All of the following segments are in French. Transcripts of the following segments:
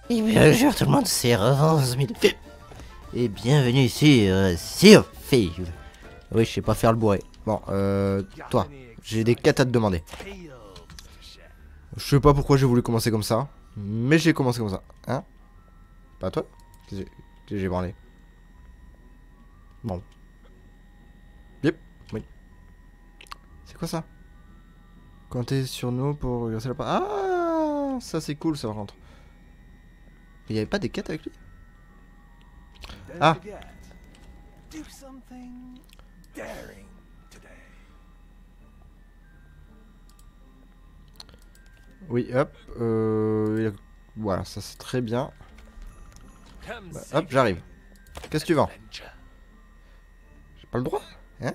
Et bien, bonjour tout le monde, c'est Revance et bienvenue sur Surfield. Oui, je sais pas faire le bourré. Bon, toi, j'ai des quêtes à te demander. Je sais pas pourquoi j'ai voulu commencer comme ça, mais j'ai commencé comme ça. Hein? Pas toi? Qu'est-ce que j'ai parlé? Bon. Yep, oui. C'est quoi ça? Comptez sur nous pour exercer la part. Ah, ça c'est cool ça par contre. Il y avait pas des quêtes avec lui? Ah! Oui, hop. Voilà, ça c'est très bien. Bah, hop, j'arrive. Qu'est-ce que tu vends? J'ai pas le droit? Hein?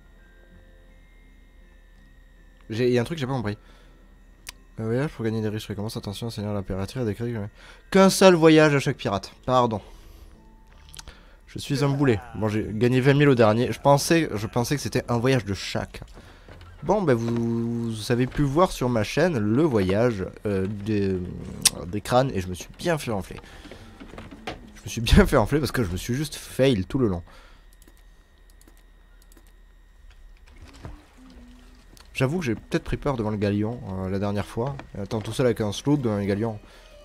Il y a un truc que j'ai pas compris. Voyage pour gagner des riches récompenses. Attention, Seigneur l'impératrice a décrété qu'un seul voyage à chaque pirate. Pardon. Je suis un boulet. Bon, j'ai gagné 20 000 au dernier. Je pensais que c'était un voyage de chaque. Bon, ben vous avez pu voir sur ma chaîne le voyage des crânes et je me suis bien fait enfler. Je me suis bien fait enfler parce que je me suis juste fail tout le long. J'avoue que j'ai peut-être pris peur devant le galion la dernière fois. Étant tout seul avec un sloop devant le galion.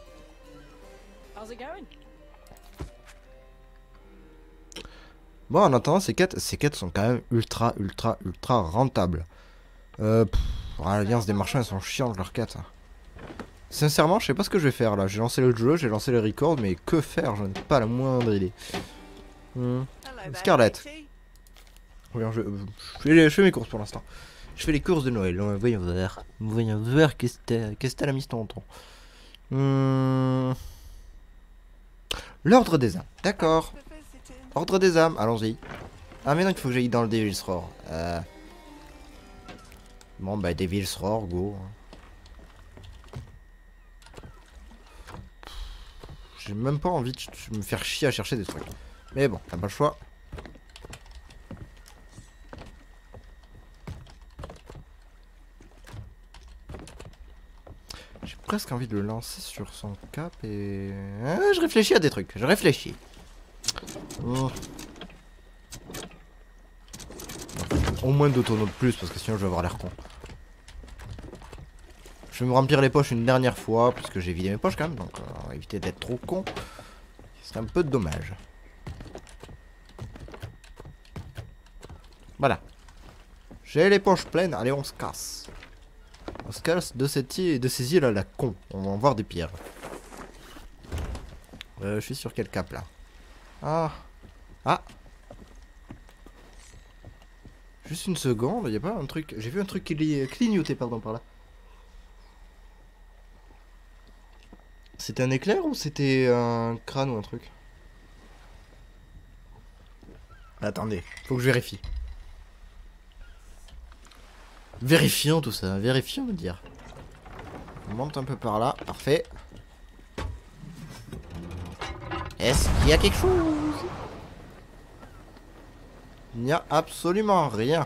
Bon, en attendant, ces quêtes sont quand même ultra rentables. L'alliance des marchands, elles sont chiantes leurs quêtes. Sincèrement, je sais pas ce que je vais faire là. J'ai lancé le jeu, j'ai lancé le record, mais que faire? Je n'ai pas la moindre idée. Scarlett. Oui, je fais mes courses pour l'instant. Je fais les courses de Noël. Voyons voir. Voyons voir qu'est-ce que t'as la mise tonton. L'ordre des âmes. D'accord. Ordre des âmes, allons-y. Ah mais non, il faut que j'aille dans le Devil's Roar. Bon bah Devil's Roar, go. J'ai même pas envie de me faire chier à chercher des trucs. Mais bon, t'as pas le choix. J'ai presque envie de le lancer sur son cap et... je réfléchis à des trucs, je réfléchis. Au moins 2 tonneaux de plus parce que sinon je vais avoir l'air con. Je vais me remplir les poches une dernière fois parce que j'ai vidé mes poches quand même, donc on va éviter d'être trop con. Ce serait un peu dommage. Voilà. J'ai les poches pleines, allez on se casse. On se casse de ces îles à la con. On va en voir des pires. Je suis sur quel cap là? Ah. Ah. Juste une seconde, il y a pas un truc... J'ai vu un truc qui clignotait pardon par là. C'était un éclair ou c'était un crâne ou un truc? Attendez, faut que je vérifie. Vérifions tout ça, vérifions le dire. On monte un peu par là, parfait. Est-ce qu'il y a quelque chose? Il n'y a absolument rien.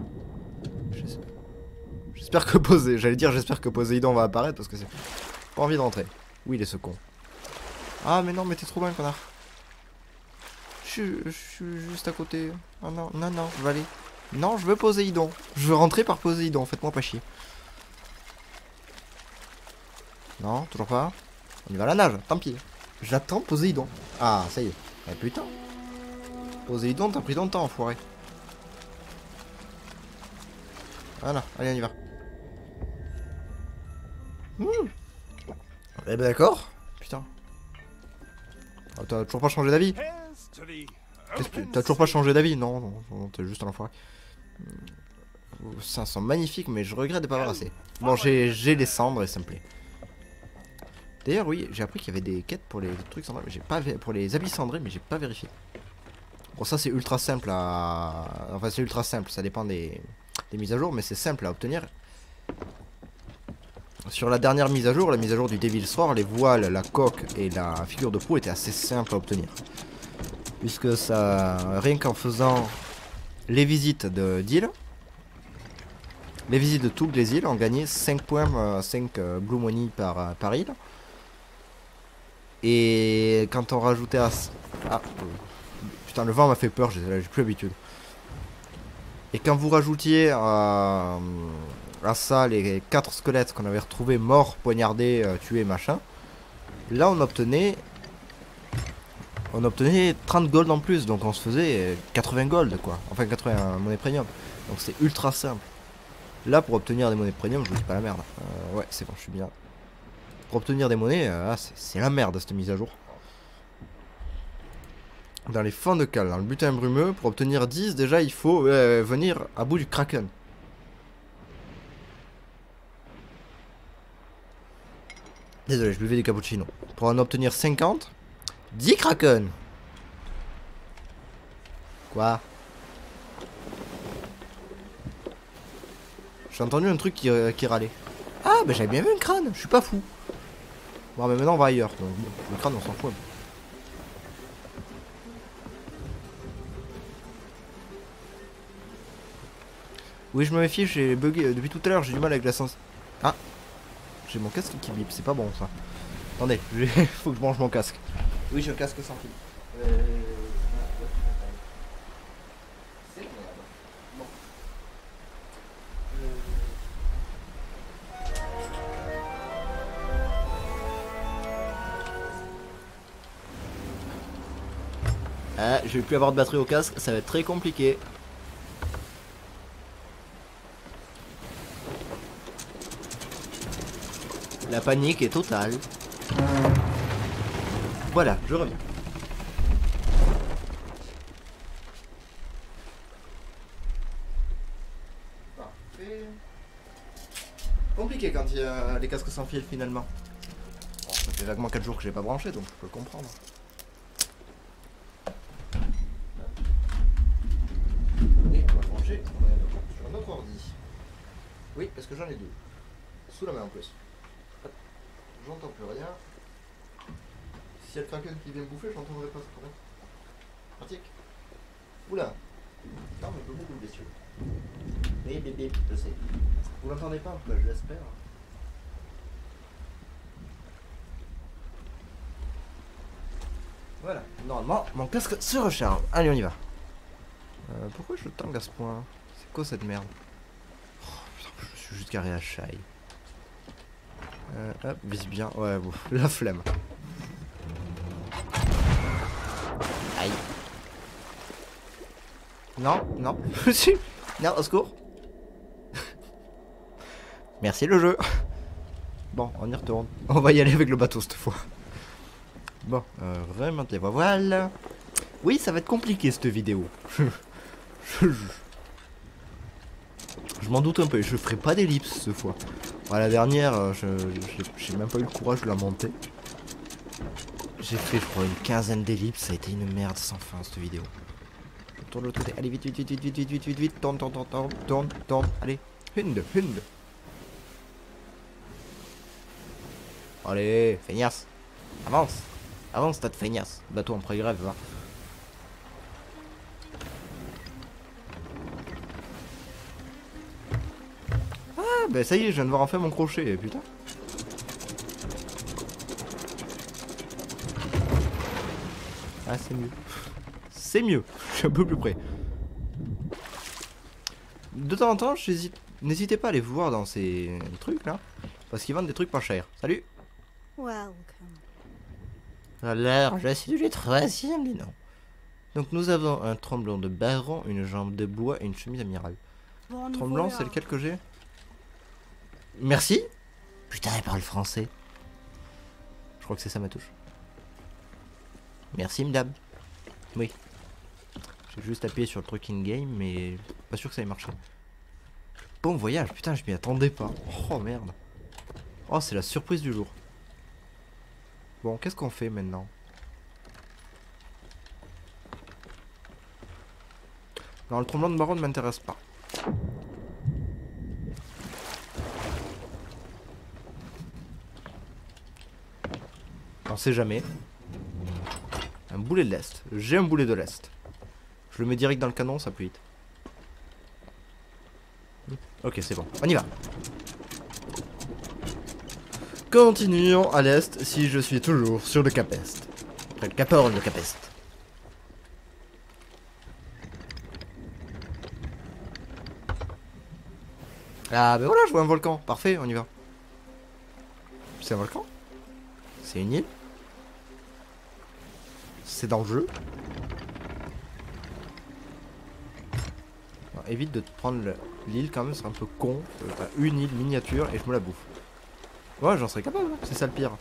J'espère que j'espère que Poséidon va apparaître parce que c'est pas envie de rentrer. Où il est ce con? Ah mais non, mais t'es trop loin connard. Je suis juste à côté. Oh non, non, non, je vais aller. Non, je veux Poséidon. Je veux rentrer par Poséidon, faites-moi pas chier. Non, toujours pas. On y va à la nage, tant pis. J'attends Poséidon. Ah, ça y est. Eh putain. Poséidon, t'as pris ton temps, enfoiré. Voilà, allez, on y va. Eh ben d'accord. Putain. Oh, t'as toujours pas changé d'avis? T'as toujours pas changé d'avis? Non, non, non, t'es juste un enfoiré. Ça sent magnifique, mais je regrette de pas avoir assez. Bon, j'ai les cendres et ça me plaît. D'ailleurs, oui, j'ai appris qu'il y avait des quêtes pour les trucs cendrés, mais j'ai pas pour les habits cendrés, mais j'ai pas vérifié. Bon, ça c'est ultra simple à... Enfin, c'est ultra simple, ça dépend des mises à jour, mais c'est simple à obtenir. Sur la dernière mise à jour, la mise à jour du Devil's Roar, les voiles, la coque et la figure de proue étaient assez simples à obtenir. Puisque ça, rien qu'en faisant les visites d'îles, les visites de toutes les îles, on gagnait 5 points, 5 Blue Money par île. Et quand on rajoutait à... Ah, putain, le vent m'a fait peur, j'ai plus l'habitude. Et quand vous rajoutiez à ça les 4 squelettes qu'on avait retrouvés morts, poignardés, tués, machin, là on obtenait 30 gold en plus, donc on se faisait 80 gold quoi, enfin 80 monnaie premium, donc c'est ultra simple. Là pour obtenir des monnaies premium, je vous dis pas la merde, ouais c'est bon, je suis bien. Pour obtenir des monnaies, c'est la merde cette mise à jour. Dans les fonds de cale, dans le butin brumeux, pour obtenir 10, déjà il faut venir à bout du kraken. Désolé, je buvais du cappuccino. Pour en obtenir 50, 10 kraken. Quoi? J'ai entendu un truc qui râlait. Ah, bah j'avais bien vu un crâne, je suis pas fou. Bon, mais maintenant on va ailleurs. Donc, le crâne, on s'en fout. Oui, je me méfie, j'ai bugué depuis tout à l'heure, j'ai du mal avec la sens. Ah, j'ai mon casque qui bip, c'est pas bon ça. Attendez, faut que je branche mon casque. Oui, j'ai un casque sans fil. Ah, je vais plus avoir de batterie au casque, ça va être très compliqué. La panique est totale. Voilà, je reviens. Parfait. Compliqué quand il y a les casques sans fil finalement. Bon, ça fait vaguement 4 jours que j'ai pas branché, donc je peux le comprendre. Et on va brancher sur un autre ordi. Oui, parce que j'en ai 2. Sous la main en plus. J'entends plus rien. Si y a le kraken qui vient me bouffer, j'entendrai pas ce problème. Pratique. Oula. Non, mais peut beaucoup le bestiau. Oui, bébé, je sais. Vous l'entendez pas? Bah, je l'espère. Voilà. Normalement, mon casque se recharge. Allez, on y va. Pourquoi je tangue à ce point? C'est quoi cette merde? Oh, putain, je suis juste garé à Shai. Hop, vise bien. Ouais, bon, la flemme. Aïe. Non, non. Non, au secours. Merci le jeu. Bon, on y retourne. On va y aller avec le bateau cette fois. Bon, remonte les voiles. Oui, ça va être compliqué cette vidéo. Je m'en doute un peu. Je ferai pas d'ellipse cette fois. Bon, la dernière, j'ai même pas eu le courage de la monter. J'ai fait, je crois, une quinzaine d'ellipses. Ça a été une merde sans fin cette vidéo. Tourne de l'autre côté. Allez, vite, vite, vite, vite, vite, vite, vite, vite. Tourne, tourne, tourne, tourne, tourne, tourne. Allez. Hund. Allez, feignasse. Avance. Avance, tas de feignasse. Bateau en pré-grève, va. Ah, bah ça y est, je viens de voir enfin mon crochet, putain. Ah, c'est mieux. C'est mieux. Je suis un peu plus près. De temps en temps, n'hésitez pas à aller voir dans ces trucs là. Parce qu'ils vendent des trucs pas chers. Salut. Alors, je suis le troisième des noms. Donc nous avons un tremblant de baron, une jambe de bois et une chemise amiral. Tremblant, c'est lequel que j'ai? Merci. Putain, elle parle français. Je crois que c'est ça ma touche. Merci, madame. Oui. J'ai juste appuyé sur le truc in-game, mais pas sûr que ça ait marché. Bon voyage, putain, je m'y attendais pas. Oh merde. Oh, c'est la surprise du jour. Bon, qu'est-ce qu'on fait maintenant? Non, le tremblement de baron ne m'intéresse pas. On sait jamais. Un boulet de l'Est. J'ai un boulet de l'Est. Je le mets direct dans le canon, ça peut vite. Ok, c'est bon. On y va. Continuons à l'est si je suis toujours sur le Cap Est. Après le Cap Horn, le Cap Est. Ah ben voilà, je vois un volcan. Parfait, on y va. C'est un volcan? C'est une île? C'est dans le jeu? Non, évite de te prendre l'île quand même, c'est un peu con. T'as une île miniature et je me la bouffe. Ouais, j'en serais capable, c'est ça le pire.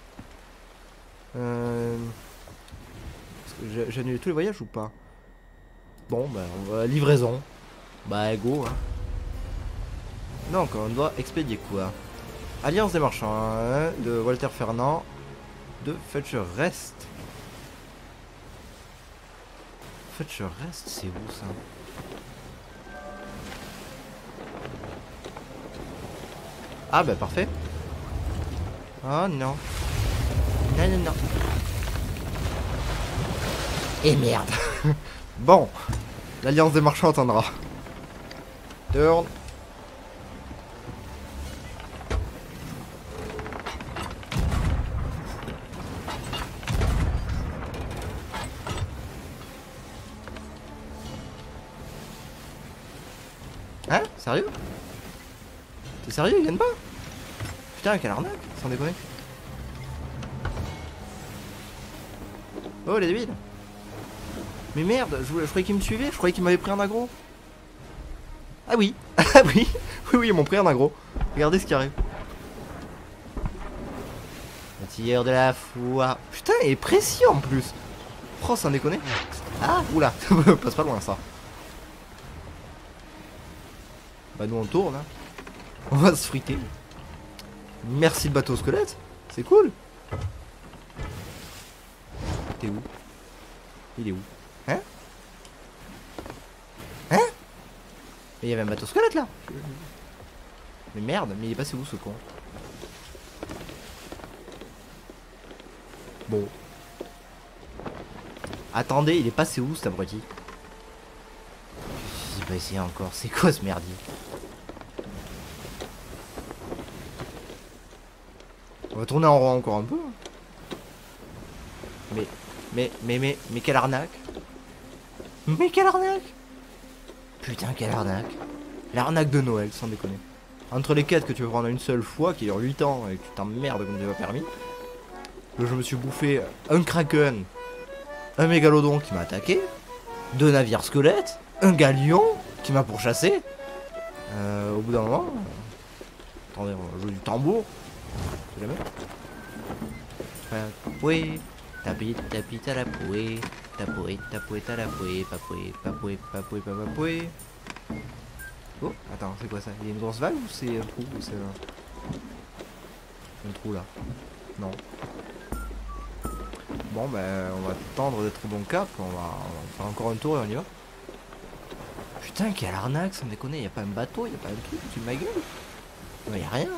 J'ai annulé tous les voyages ou pas? Bon, bah, on va livraison. Bah, go, hein. Donc, on doit expédier quoi? Alliance des marchands, hein, de Walter Fernand, de Fetcher Rest. Fetcher Rest, c'est où ça? Ah, bah, parfait. Oh non. Non, non, non. Et merde. Bon, l'Alliance des marchands attendra. Turn. Hein? Sérieux? T'es sérieux, ils viennent pas? Putain, quelle arnaque, sans déconner. Oh, les débiles. Mais merde, je croyais qu'ils me suivaient, je croyais qu'ils m'avaient pris un aggro. Ah oui, ah oui, oui, ils m'ont pris un aggro. Regardez ce qui arrive. Le tireur de la foi. Putain, il est précis en plus. Oh, sans déconner. Ah, oula, passe pas loin ça. Bah nous on tourne, hein. On va se friter. Merci le bateau squelette, c'est cool. T'es où? Il est où? Hein? Hein? Mais il y avait un bateau squelette là. Mais merde, mais il est passé où ce con? Bon. Attendez, il est passé où cet abruti? J'ai pas essayé encore, c'est quoi ce merdier? On va tourner en rond encore un peu. Mais quelle arnaque. Mais quelle arnaque. Putain, quelle arnaque. L'arnaque de Noël, sans déconner. Entre les quêtes que tu veux prendre une seule fois, qui dure 8 ans, et que tu t'emmerdes comme tu l'as permis. Là, je me suis bouffé un kraken, un mégalodon qui m'a attaqué, 2 navires squelettes, un galion qui m'a pourchassé. Au bout d'un moment... Attendez, on va jouer du tambour. Je sais jamais. Papoué, tapit à la pouée, tapoué à la pouée, papoué. Oh, attends, c'est quoi ça? Il y a une grosse vague ou c'est un trou? C'est un trou là. Non. Bon, ben, on va tendre d'être au bon cap. On va faire encore un tour et on y va. Putain, quelle arnaque, sans déconner. Y'a pas un bateau, y'a pas un truc, tu ma gueule. Non, y'a rien.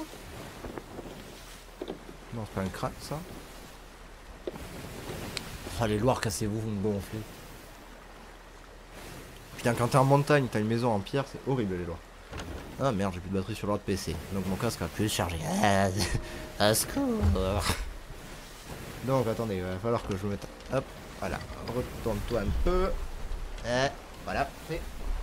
Non, c'est pas un crack ça. Oh, les Loirs, cassez-vous, vous me gonflez. Putain, quand t'es en montagne, t'as une maison en pierre, c'est horrible les Loirs. Ah merde, j'ai plus de batterie sur l'autre PC. Donc mon casque va plus charger. Ah, secours. Donc attendez, il va falloir que je me mette. Hop, voilà. Retourne-toi un peu. Voilà, fait.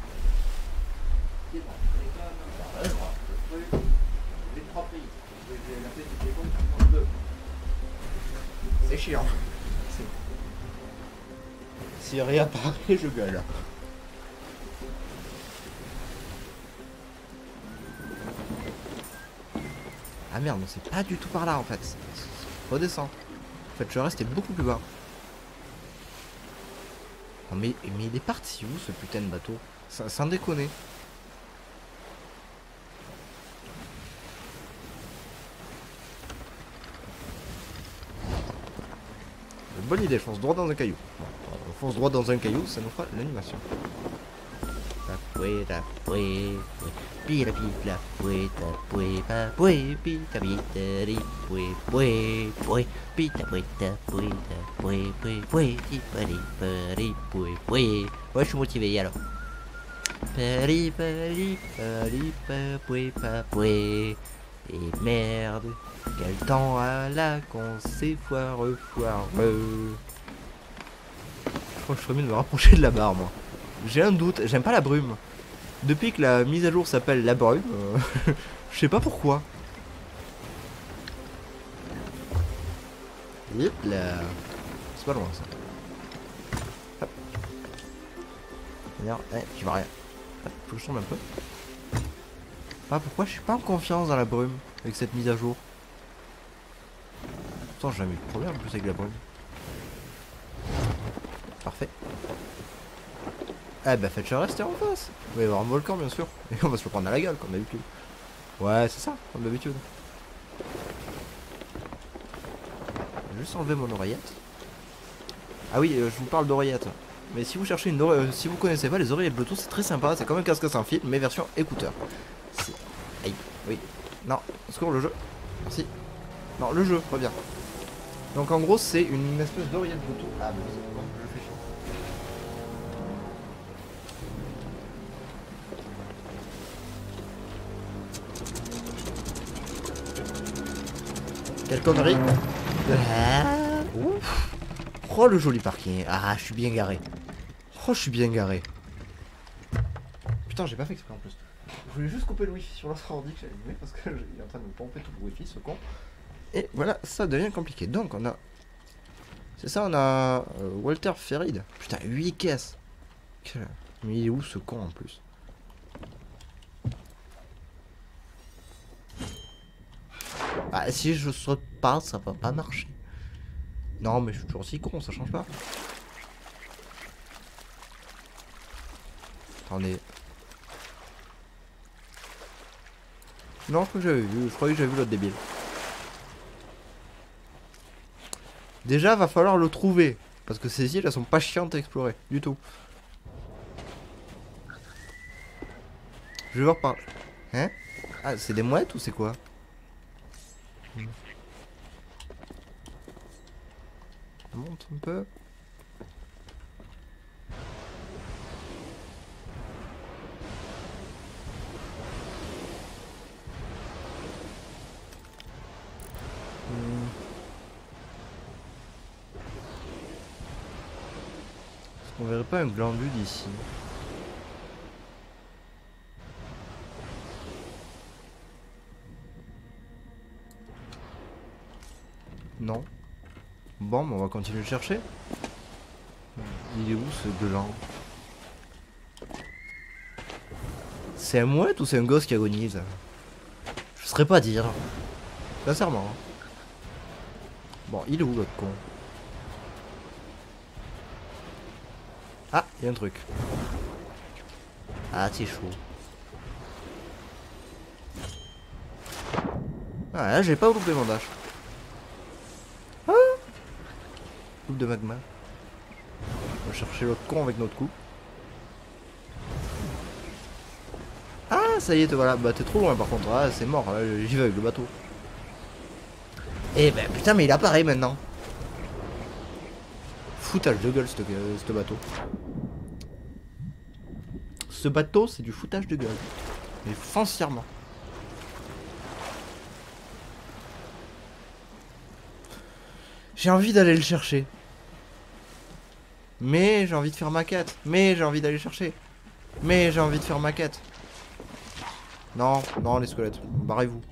C'est chiant. Si rien apparaît, je gueule. Ah merde, non, c'est pas du tout par là en fait. Redescends. En fait, je reste beaucoup plus bas. Non, mais il est parti où ce putain de bateau? Sans déconner. Bonne idée, je fonce droit dans un caillou. On fonce droit dans un caillou, ça nous fera l'animation. Tapoué, tapoué, pila pila, poué, tapoué, papoué, pita pita, ripoué, poué, poué, pita poué, tapoué, tapoué, poué, poué, tipali, pari, poué, poué. Ouais, je suis motivé, alors. Pari, pari, pari, papoué, papoué. Et merde, quel temps à la con, c'est foireux. Je crois que je ferais mieux de me rapprocher de la barre, moi. J'ai un doute, j'aime pas la brume. Depuis que la mise à jour s'appelle la brume, je sais pas pourquoi. Hop là. C'est pas loin ça. Hop. D'ailleurs, tu vas rien. Hop, faut que je tombe un peu. Ah, pourquoi je suis pas en confiance dans la brume avec cette mise à jour. Pourtant, j'ai jamais eu de problème en plus avec la brume. Parfait. Eh bah faites rester en face. Il va y avoir un volcan bien sûr. Et on va se le prendre à la gueule comme d'habitude. Ouais c'est ça, comme d'habitude. Je vais juste enlever mon oreillette. Ah oui, je vous parle d'oreillette. Mais si vous cherchez une oreillette, si vous connaissez pas les oreillettes Bluetooth, c'est très sympa. C'est comme un casque sans fil, mais version écouteur. Aïe, oui. Non, secours le jeu. Merci. Non, le jeu, reviens. Donc en gros, c'est une espèce d'oreillette Bluetooth. Ah, mais c'est bon, je fais chier. Quelle connerie. Ouf. Oh le joli parking. Ah je suis bien garé. Oh je suis bien garé. Putain j'ai pas fait exprès en plus. Je voulais juste couper le wifi sur l'autre ordi que j'ai allumé parce qu'il est en train de me pomper tout le wifi ce con. Et voilà ça devient compliqué. Donc on a... C'est ça on a Walter Ferrid. Putain 8 caisses. Mais il est où ce con en plus? Ah, si je saute pas, ça va pas marcher. Non, mais je suis toujours si con, ça change pas. Attendez. Non, je crois que j'avais vu. Je croyais que j'avais vu l'autre débile. Déjà, va falloir le trouver. Parce que ces îles, elles sont pas chiantes à explorer. Du tout. Je vais voir par... Hein? Ah, c'est des mouettes ou c'est quoi? On monte un peu. Est-ce qu'on verrait pas un glandu d'ici? Non. Bon, on va continuer de chercher. Il est où ce gland? C'est un mouette ou c'est un gosse qui agonise? Je saurais pas dire. Sincèrement. Bon, il est où l'autre con? Ah, il y a un truc. Ah, c'est chaud. Ah, là, j'ai pas loupé mon dash. Ah, coupe de magma. On va chercher l'autre con avec notre coup. Ah, ça y est, te voilà. Bah, t'es trop loin par contre. Ah, c'est mort. J'y vais avec le bateau. Eh ben, putain, mais il apparaît maintenant. Foutage de gueule, ce bateau. Ce bateau, c'est du foutage de gueule. Mais foncièrement. J'ai envie d'aller le chercher. Mais j'ai envie de faire ma quête. Mais j'ai envie d'aller le chercher. Mais j'ai envie de faire ma quête. Non, non, les squelettes. Barrez-vous.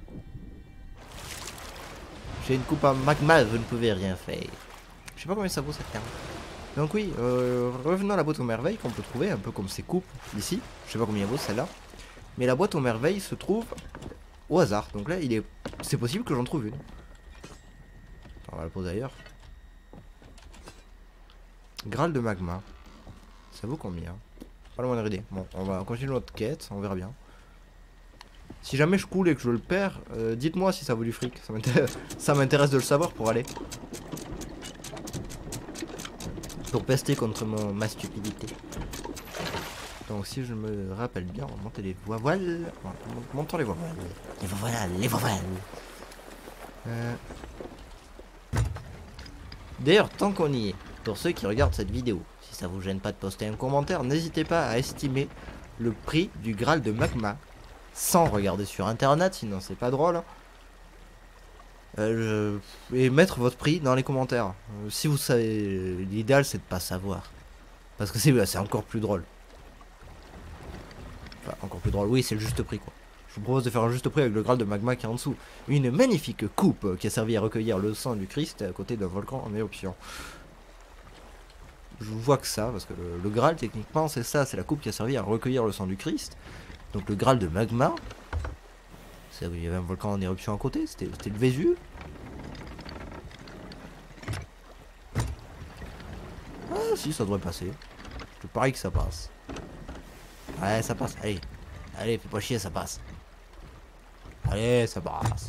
J'ai une coupe à magma, vous ne pouvez rien faire. Je sais pas combien ça vaut cette carte. Donc oui, revenons à la boîte aux merveilles qu'on peut trouver, un peu comme ces coupes ici. Je sais pas combien vaut celle-là. Mais la boîte aux merveilles se trouve au hasard. Donc là, c'est possible que j'en trouve une. Attends, on va la poser ailleurs. Graal de magma. Ça vaut combien? Pas la moindre idée. Bon, on va continuer notre quête, on verra bien. Si jamais je coule et que je le perds, dites-moi si ça vaut du fric. Ça m'intéresse de le savoir pour aller. Pour pester contre ma stupidité. Donc si je me rappelle bien, on va monter les voies voiles. Montons les voies voiles. Les voies voiles, les voies voiles. D'ailleurs, tant qu'on y est, pour ceux qui regardent cette vidéo, si ça vous gêne pas de poster un commentaire, n'hésitez pas à estimer le prix du Graal de magma. sans regarder sur internet, sinon c'est pas drôle. Et mettre votre prix dans les commentaires. Si vous savez, l'idéal c'est de pas savoir. Parce que c'est encore plus drôle. Enfin, encore plus drôle, oui, c'est le juste prix quoi. Je vous propose de faire un juste prix avec le Graal de magma qui est en dessous. Une magnifique coupe qui a servi à recueillir le sang du Christ à côté d'un volcan en éruption. Je vois que ça, parce que le Graal techniquement c'est ça, c'est la coupe qui a servi à recueillir le sang du Christ. Donc le Graal de magma, il y avait un volcan en éruption à côté, c'était le Vésuve. Ah si, ça devrait passer. Je te parie que ça passe. Ouais, ça passe, allez. Allez, fais pas chier, ça passe. Allez, ça passe.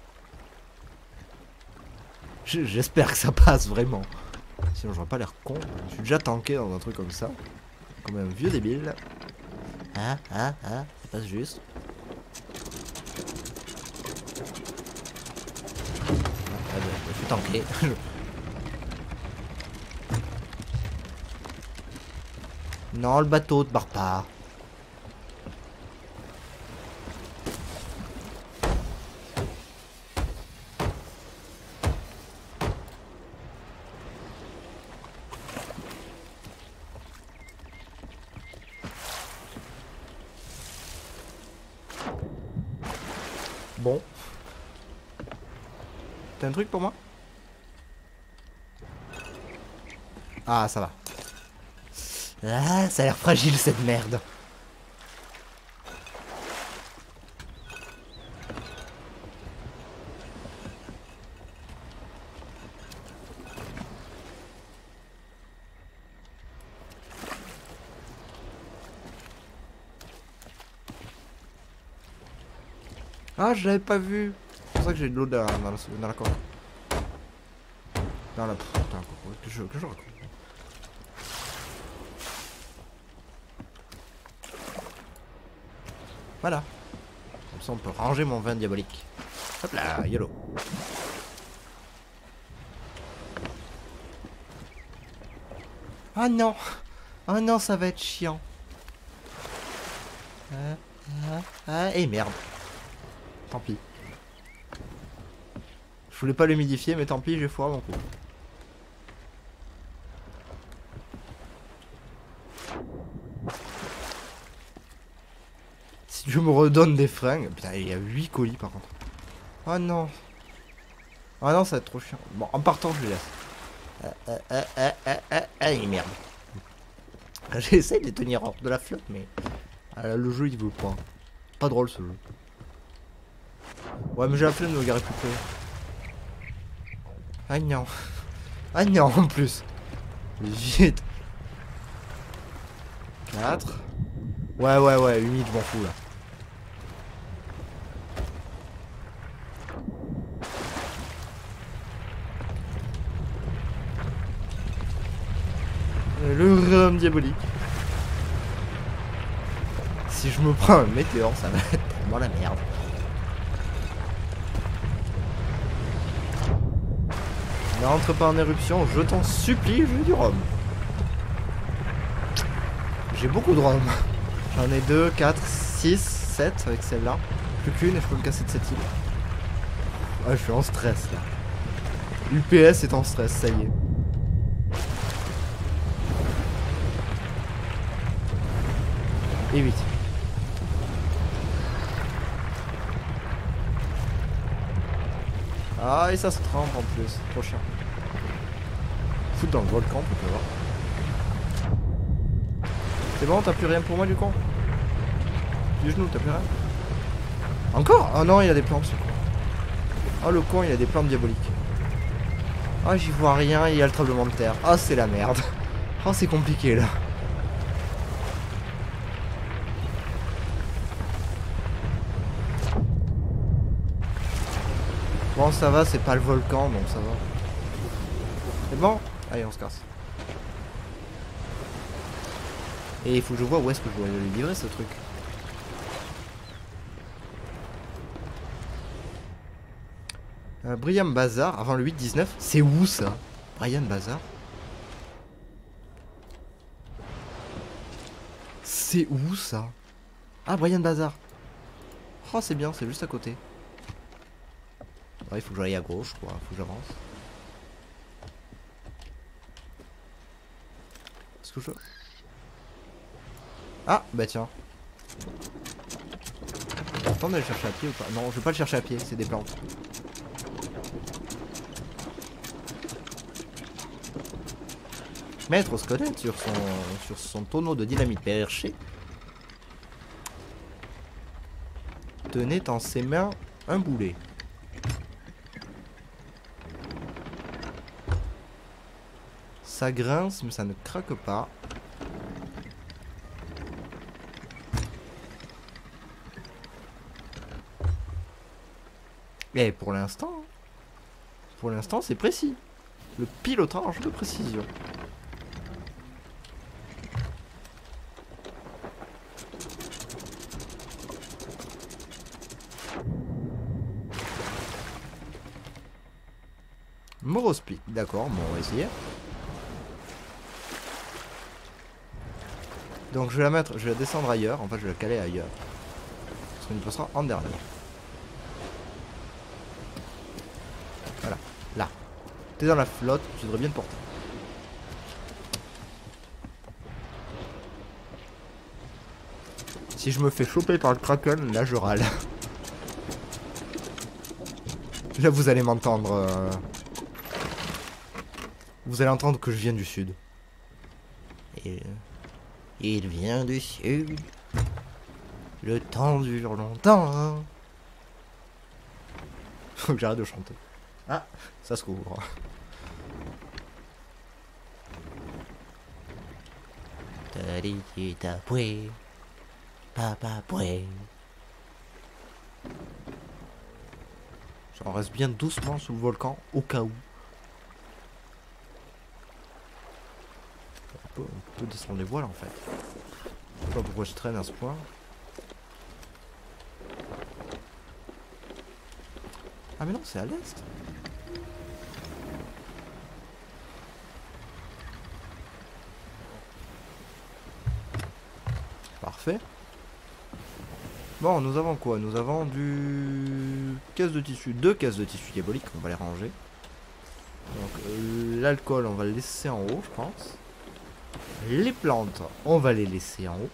J'espère que ça passe, vraiment. Sinon, j'aurais pas l'air con. Je suis déjà tanké dans un truc comme ça. Comme un vieux débile. Ça passe juste. Je suis tanké. Non, le bateau te barre pas. Bon. T'as un truc pour moi? Ah, ça va. Ah, ça a l'air fragile cette merde. Ah, je l'avais pas vu. C'est pour ça que j'ai de l'eau dans la coque. Dans la... Putain, que je raconte. Voilà. Comme ça, on peut ranger mon vin diabolique. Hop là, YOLO. Ah non. Ah non, ça va être chiant. Et merde. Tant pis. Je voulais pas l'humidifier, mais tant pis, j'ai foiré mon coup. Si tu me redonnes des fringues... Putain, il y a 8 colis par contre. Oh non. Ah non, ça va être trop chiant. Bon, en partant, je les laisse. Merde. J'essaie de les tenir hors de la flotte, mais... le jeu, il veut pas. Pas drôle, ce jeu. Ouais, mais j'ai la flemme de me garer plus près. Ah non. Ah non, en plus. Vite. 4. Ouais, humide, je m'en fous, là. Le rhum diabolique. Si je me prends un météore, ça va être vraiment la merde. N'entre pas en éruption, je t'en supplie, je veux du rhum. J'ai beaucoup de rhum. J'en ai 2, 4, 6, 7 avec celle-là. Plus qu'une et je peux me casser de cette île. Ah, je suis en stress là. UPS est en stress, ça y est. Et 8. Ah, et ça se trempe en plus. Trop chiant. Foutre dans le volcan, on peut voir. C'est bon, t'as plus rien pour moi du con? Du genou, t'as plus rien? Encore? Oh non, il a des plantes ce con. Oh le con, il a des plantes diaboliques. Oh, j'y vois rien, il y a le tremblement de terre. Oh, c'est la merde. Oh, c'est compliqué là. Bon, ça va, c'est pas le volcan, donc ça va. C'est bon? Allez, on se casse. Et il faut que je vois où est-ce que je dois le livrer ce truc. Brian Bazar, avant le 8-19. C'est où ça? Brian Bazar? C'est où ça? Ah, Brian Bazar. Oh, c'est bien, c'est juste à côté. Ouais, il faut que j'aille à gauche, quoi. Faut que j'avance. Est-ce que je... Ah, bah tiens. Attends d'aller chercher à pied ou pas? Non, je vais pas le chercher à pied, c'est des plantes. Maître Squelette sur son tonneau de dynamite perché tenait en ses mains un boulet. Ça grince mais ça ne craque pas. Et pour l'instant c'est précis. Le pilotage de précision. Morospi, d'accord, bon on va essayer. Donc je vais la mettre, je vais la descendre ailleurs, en fait je vais la caler ailleurs. Parce qu'on y passera en dernier. Voilà, là. T'es dans la flotte, tu devrais bien te porter. Si je me fais choper par le Kraken, là je râle. Là vous allez m'entendre. Vous allez entendre que je viens du sud. Et il vient du sud. Le temps dure longtemps. Faut que j'arrête de chanter. Ah, ça se couvre. J'en reste bien doucement sous le volcan au cas où. On peut descendre les voiles en fait. Je sais pas pourquoi je traîne à ce point. Ah mais non, c'est à l'est. Parfait. Bon, nous avons quoi? Nous avons du... caisse de tissu. 2 caisses de tissu diabolique, on va les ranger. Donc l'alcool, on va le laisser en haut, je pense. Les plantes, on va les laisser en haut.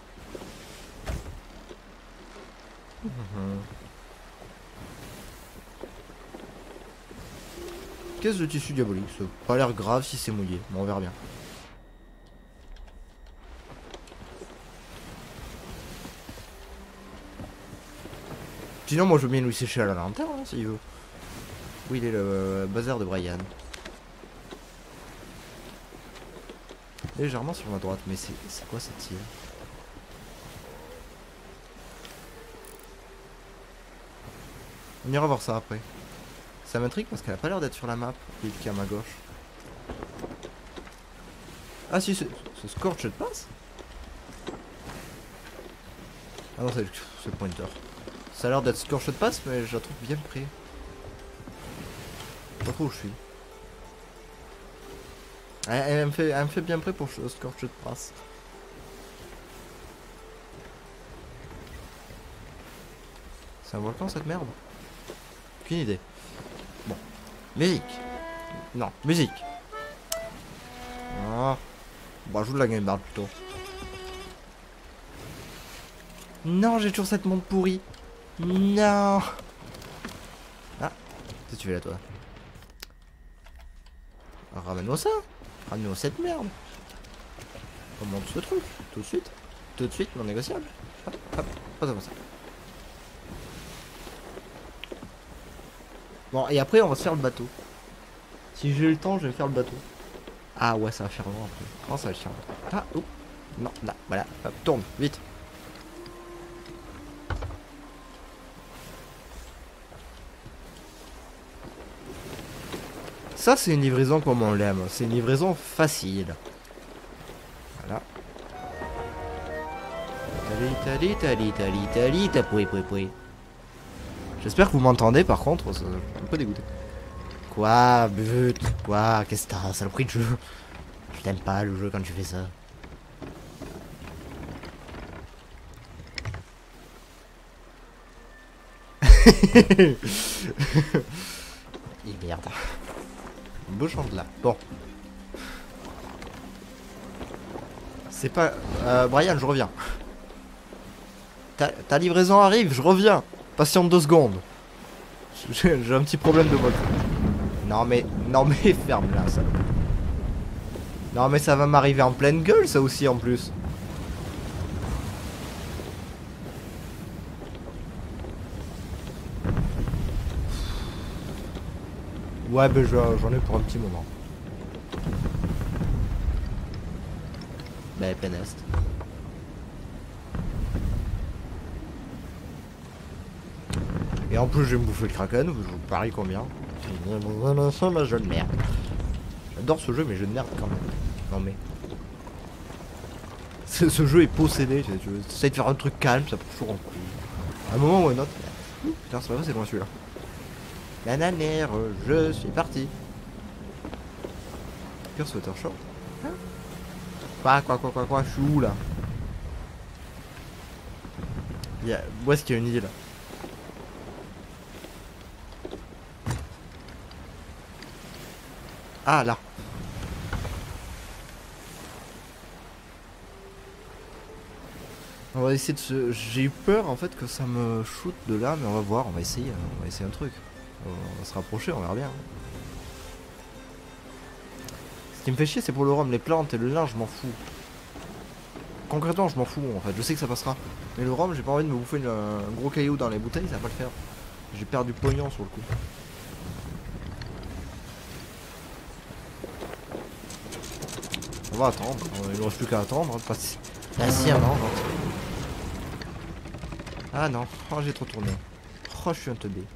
Caisse de tissu diabolique, ça n'a pas l'air grave si c'est mouillé, mais on verra bien. Sinon, moi je veux bien lui sécher à la lanterne, hein, s'il veut. Où il est le bazar de Brian? Légèrement sur ma droite, mais c'est quoi cette île? On ira voir ça après. Ça m'intrigue parce qu'elle a pas l'air d'être sur la map, l'île qui est à ma gauche. Ah si, c'est Scorched Pass. Ah non, c'est le pointer. Ça a l'air d'être Scorched Pass, mais je la trouve bien près. Je sais pas trop où je suis. Elle me fait bien près pour Scorched Pass. C'est un volcan cette merde? Aucune idée. Bon. Musique. Non, musique. Ah. Bon, joue de la game bar plutôt. Non, j'ai toujours cette montre pourrie. Non. Ah. Qu'est-ce que tu fais là, toi? Ramène-moi ça. Ramène-moi cette merde. On monte ce truc. Tout de suite. Tout de suite, non négociable. Hop, hop. Pas comme ça. Bon, et après, on va se faire le bateau. Si j'ai le temps, je vais faire le bateau. Ah ouais, ça va faire loin après. Oh, ça va être chiant. Ah, oh. Non, là, voilà. Hop, tourne, vite. Ça, c'est une livraison comme on l'aime. C'est une livraison facile. Voilà. J'espère que vous m'entendez par contre. Je suis un peu dégoûté. Quoi, but? Quoi? Qu'est-ce que t'as, saloperie de jeu? Je t'aime pas le jeu quand tu fais ça. Et merde. Beau là. Bon. C'est pas... Brian, je reviens. Ta livraison arrive, je reviens. Patiente 2 secondes. J'ai un petit problème de mode. Non mais ferme-la ça. Non mais ça va m'arriver en pleine gueule ça aussi en plus. Ouais ben j'en ai pour un petit moment. Ben péneste. Et en plus je vais me bouffer le kraken, je vous parie combien. Ma jeune merde. J'adore ce jeu mais je merde quand même. Non mais... Ce jeu est possédé, tu essayes de faire un truc calme, ça peut toujours en couille. À un moment ou un autre... Putain c'est pas vrai c'est loin celui-là. Nananère, je suis parti. Pure sweater short. Hein? Quoi, je suis où là? Où est-ce qu'il y a une île? Ah là. On va essayer de se... J'ai eu peur en fait que ça me shoot de là, mais on va voir, on va essayer un truc. On va se rapprocher, on verra bien. Ce qui me fait chier c'est pour le rhum, les plantes et le lin je m'en fous. Concrètement je m'en fous en fait, je sais que ça passera. Mais le rhum j'ai pas envie de me bouffer un gros caillou dans les bouteilles, ça va pas le faire. J'ai perdu pognon sur le coup. On va attendre, il ne reste plus qu'à attendre, passer. Patiemment. Ah non, oh, j'ai trop tourné. Oh je suis un teubé.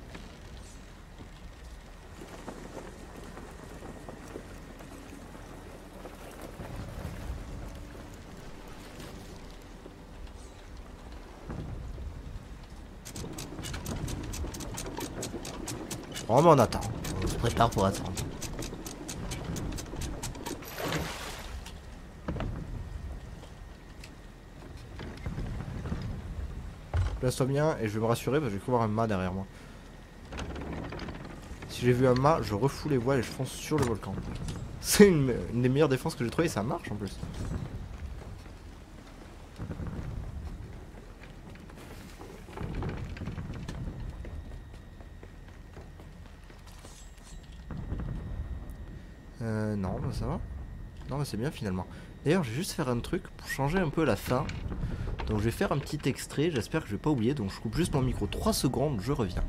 Oh mais on attend, on se prépare pour attendre. Place-toi bien et je vais me rassurer parce que j'ai cru voir un mât derrière moi. Si j'ai vu un mât, je refous les voiles et je fonce sur le volcan. C'est une des meilleures défenses que j'ai trouvées et ça marche en plus. Non, bah ça va. Non, mais c'est bien finalement. D'ailleurs, je vais juste faire un truc pour changer un peu la fin. Donc je vais faire un petit extrait, j'espère que je vais pas oublier. Donc je coupe juste mon micro 3 secondes, je reviens.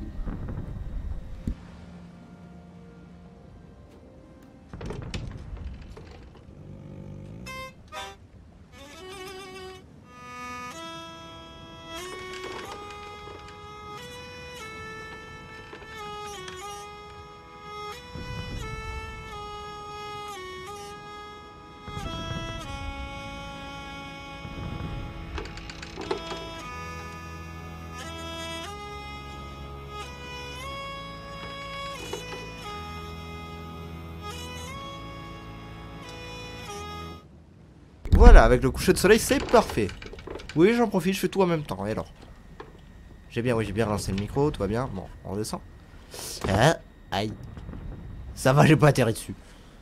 Voilà, avec le coucher de soleil, c'est parfait. Oui, j'en profite, je fais tout en même temps. Et alors? J'ai bien lancé le micro, tout va bien. Bon, on redescend. Ah, aïe. Ça va, j'ai pas atterri dessus.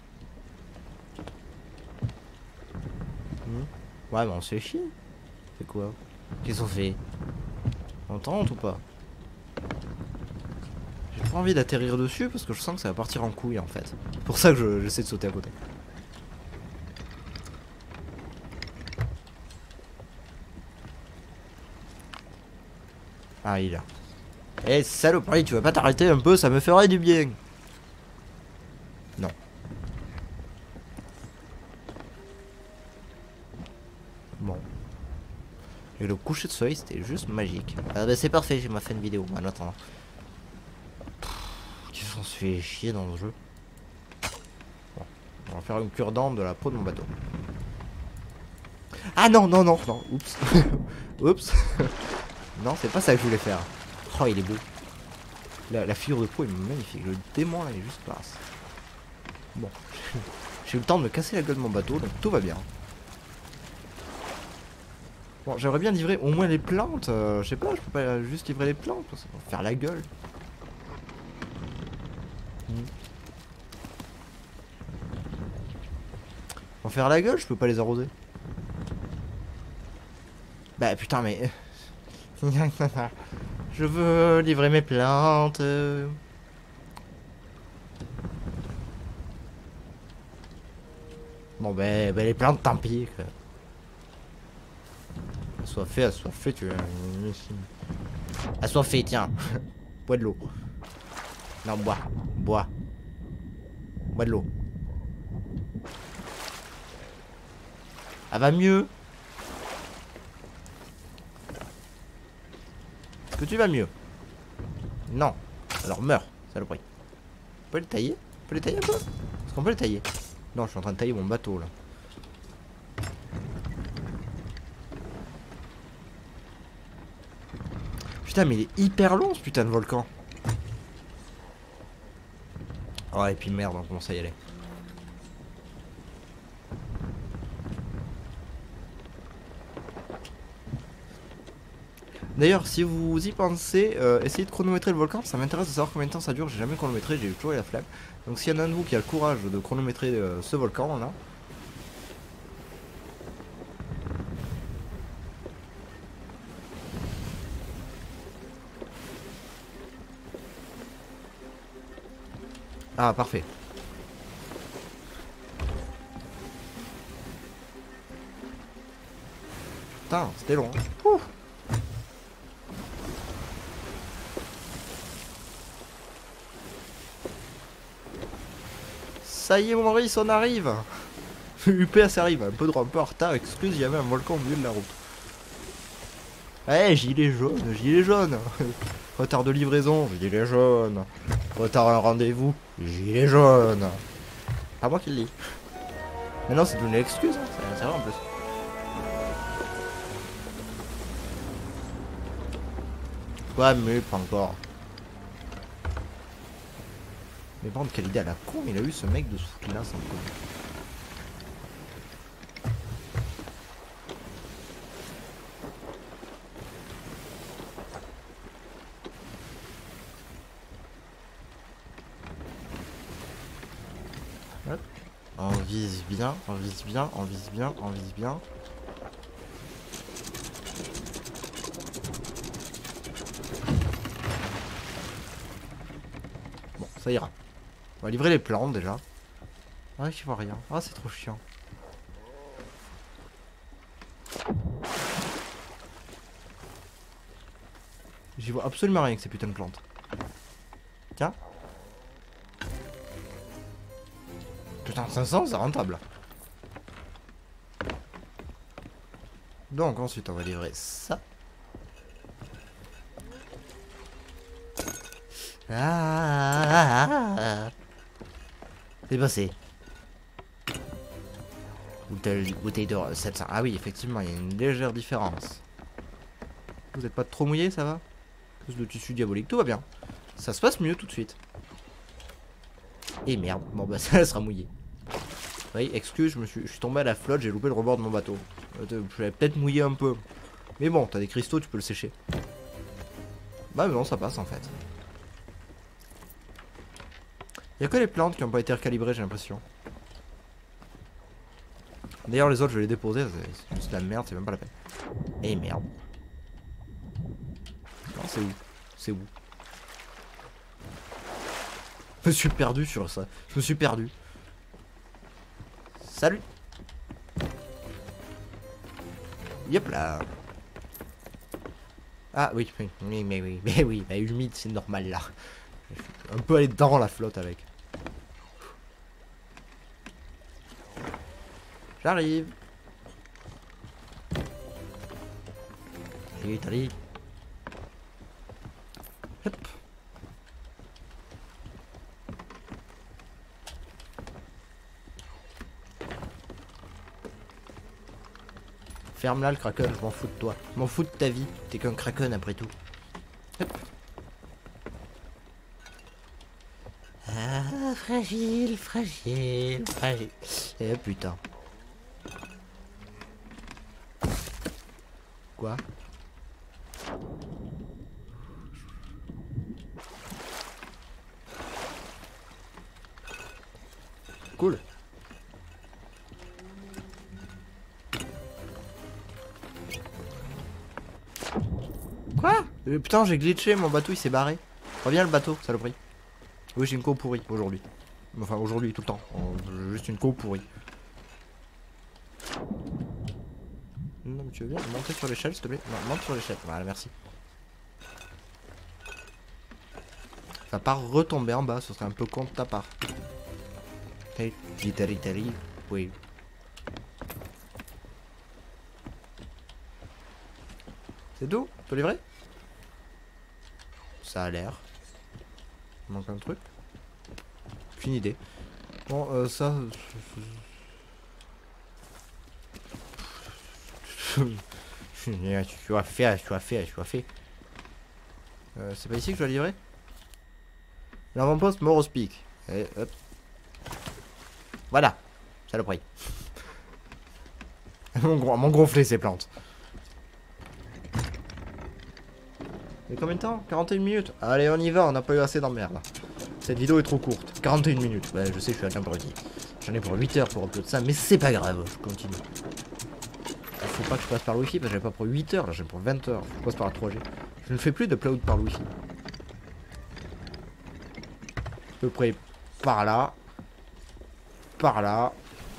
Ouais, mais on se fait chier. C'est quoi? Qu'est-ce qu'on fait? On tente ou pas? J'ai pas envie d'atterrir dessus parce que je sens que ça va partir en couille en fait. C'est pour ça que j'essaie de sauter à côté. Ah, il est là. Eh saloperie, tu vas pas t'arrêter un peu, ça me ferait du bien. Non. Bon. Et le coucher de soleil, c'était juste magique. Ah bah c'est parfait, j'ai ma fin de vidéo en attendant. Qu'est-ce qu'on se fait chier dans le jeu. Bon. On va faire une cure-dent de la peau de mon bateau. Ah non, oups. Oups. Non, c'est pas ça que je voulais faire. Oh, il est beau. La figure de peau est magnifique. Le démon là, il est juste classe. Bon. J'ai eu le temps de me casser la gueule de mon bateau, donc tout va bien. Bon, j'aimerais bien livrer au moins les plantes. Je sais pas, je peux pas juste livrer les plantes. Ça va faire la gueule. Pour faire la gueule, je peux pas les arroser. Bah putain, mais. Je veux livrer mes plantes. Bon, ben les plantes, tant pis. Quoi. Elle soit fait, tu vois. Elle soit fait, tiens. Bois de l'eau. Non, bois. Bois. Bois de l'eau. Elle va mieux. Est-ce que tu vas mieux? Non. Alors meurs, saloperie. On peut le tailler? On peut le tailler un peu? Est-ce qu'on peut le tailler? Non, je suis en train de tailler mon bateau là. Putain, mais il est hyper long ce putain de volcan. Oh, et puis merde, on commence à y aller. D'ailleurs, si vous y pensez, essayez de chronométrer le volcan, ça m'intéresse de savoir combien de temps ça dure, j'ai jamais chronométré, j'ai toujours eu la flemme. Donc s'il y en a un de vous qui a le courage de chronométrer ce volcan là. Ah, parfait. Putain, c'était long. Ouh. Ça y est, Maurice, on arrive. UPS arrive, un peu en retard, excuse, il y avait un volcan au milieu de la route. Eh, gilet jaune, gilet jaune. Retard de livraison, gilet jaune. Retard à un rendez-vous, gilet jaune. Pas moi qui le dis. Mais non, c'est une excuse, hein. C'est vrai en plus. Ouais, mais pas encore. Mais par contre, quelle idée à la con, il a eu ce mec de se foutre là sans connu. Hop. On vise bien, on vise bien, on vise bien, on vise bien. Bon, ça ira. On va livrer les plantes déjà. Ouais, je vois rien. Ah, c'est trop chiant. J'y vois absolument rien avec ces putains de plantes. Tiens. Putain, 500, c'est rentable. Donc ensuite, on va livrer ça. C'est passé. Bouteille de 700. Ah oui, effectivement, il y a une légère différence. Vous n'êtes pas trop mouillé, ça va? Plus de tissu diabolique, tout va bien. Ça se passe mieux tout de suite. Et merde, bon bah ça sera mouillé. Oui, excuse, je suis tombé à la flotte, j'ai loupé le rebord de mon bateau. Je vais peut-être mouiller un peu. Mais bon, t'as des cristaux, tu peux le sécher. Bah non, ça passe en fait. Il y a que les plantes qui n'ont pas été recalibrées, j'ai l'impression. D'ailleurs, les autres, je vais les déposer, c'est juste de la merde, c'est même pas la peine. Et merde. Non, c'est où? C'est où? Je me suis perdu sur ça. Je me suis perdu. Salut. Yep là. Ah oui, mais oui, bah humide, c'est normal là. Un peu aller dans la flotte avec. J'arrive. Allez, allez. Hop. Ferme-la le kraken, je m'en fous de toi. Je m'en fous de ta vie, t'es qu'un kraken après tout. Hop. Ah, fragile, fragile, fragile. Eh putain. Quoi? Cool. Quoi? Putain, j'ai glitché, mon bateau il s'est barré. Reviens le bateau, saloperie. Oui, j'ai une co pourrie aujourd'hui. Enfin, aujourd'hui, tout le temps. Juste une co pourrie. Non, mais tu veux bien monter sur l'échelle, s'il te plaît? Non, monte sur l'échelle. Voilà, merci. Ça va pas retomber en bas, ce serait un peu con de ta part. Hey, Italie, oui. C'est tout? On peut livrer? Ça a l'air. Il manque un truc. Aucune idée. Bon, ça... Tu as fait. C'est pas ici que je dois livrer? L'avant-poste Morospic. Et hop. Voilà. Saloperie. M'ont gonflé ces plantes. Mais combien de temps? 41 minutes. Allez, on y va, on n'a pas eu assez d'emmerde. Cette vidéo est trop courte. 41 minutes. Ouais, je sais, je suis un abruti. J'en ai pour 8 heures pour upload ça, mais c'est pas grave, je continue. Faut pas que je passe par le wifi parce que j'avais pas pour 8 heures, là j'ai pour 20 heures. Je passe par la 3G. Je ne fais plus de upload par le wifi. À peu près par là. Par là.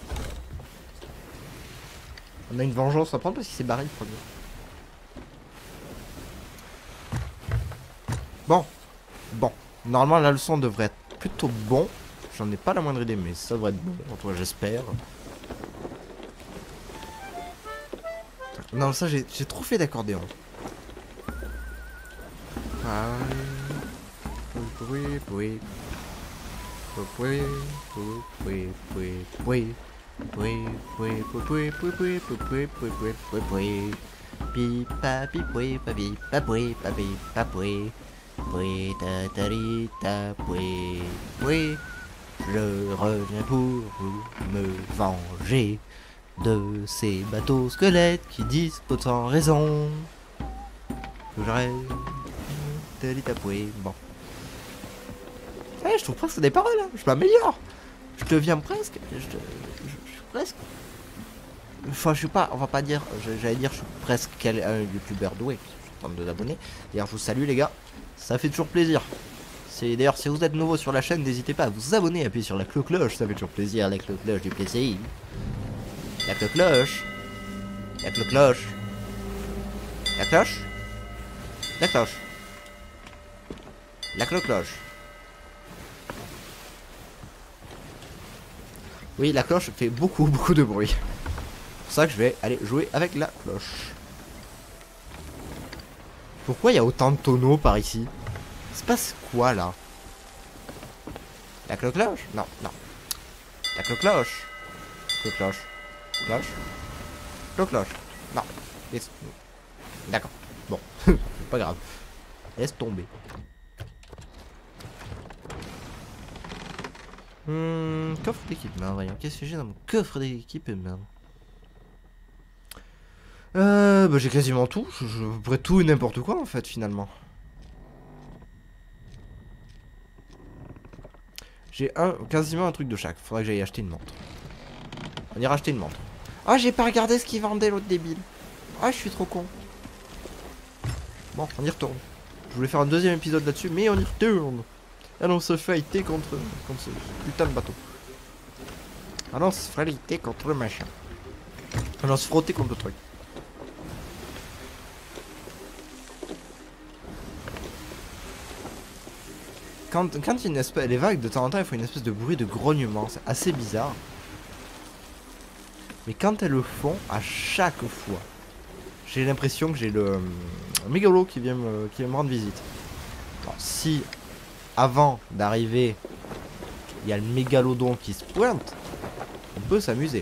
On a une vengeance à prendre parce qu'il s'est barré le premier. Bon. Normalement la leçon devrait être plutôt bon. J'en ai pas la moindre idée, mais ça devrait être bon. En tout cas, j'espère. Non, ça j'ai trop fait d'accordéon. Je reviens pour me venger de ces bateaux squelettes qui disposent sans raison. J'aurais... Bon. Ouais, je trouve presque des paroles, hein. Je m'améliore. Je deviens presque... Je suis presque... Enfin, je suis pas... On va pas dire... J'allais dire je suis presque un youtubeur doué. Je tente de l'abonner. D'ailleurs, je vous salue les gars. Ça fait toujours plaisir. D'ailleurs, si vous êtes nouveau sur la chaîne, n'hésitez pas à vous abonner, appuyer sur la cloche, ça fait toujours plaisir, la cloche du plaisir. La cloche. La cloche. La cloche. La cloche. La cloche. Oui, la cloche fait beaucoup de bruit. C'est pour ça que je vais aller jouer avec la cloche. Pourquoi il y a autant de tonneaux par ici? Il se passe quoi là? La cloche? Non. La cloche. Cloche. Non. D'accord. Bon. Pas grave. Laisse tomber. Coffre d'équipement, voyons. Qu'est-ce que j'ai dans mon coffre d'équipement? Bah j'ai quasiment tout. Je pourrais tout et n'importe quoi en fait finalement. J'ai quasiment un truc de chaque. Faudrait que j'aille acheter une montre. On ira acheter une montre. Ah, j'ai pas regardé ce qu'il vendait l'autre débile. Ah, je suis trop con. Bon, on y retourne. Je voulais faire un deuxième épisode là-dessus, mais on y retourne. Allons on se fighter contre ce putain de bateau. Allons on se fighter contre le machin. Allons on se frotter contre le truc. Quand il y a une espèce, les vagues de temps en temps, il faut une espèce de bruit de grognement, c'est assez bizarre. Mais quand elles le font, à chaque fois, j'ai l'impression que j'ai le mégalo qui vient me rendre visite. Alors, si avant d'arriver, il y a le mégalodon qui se pointe, on peut s'amuser.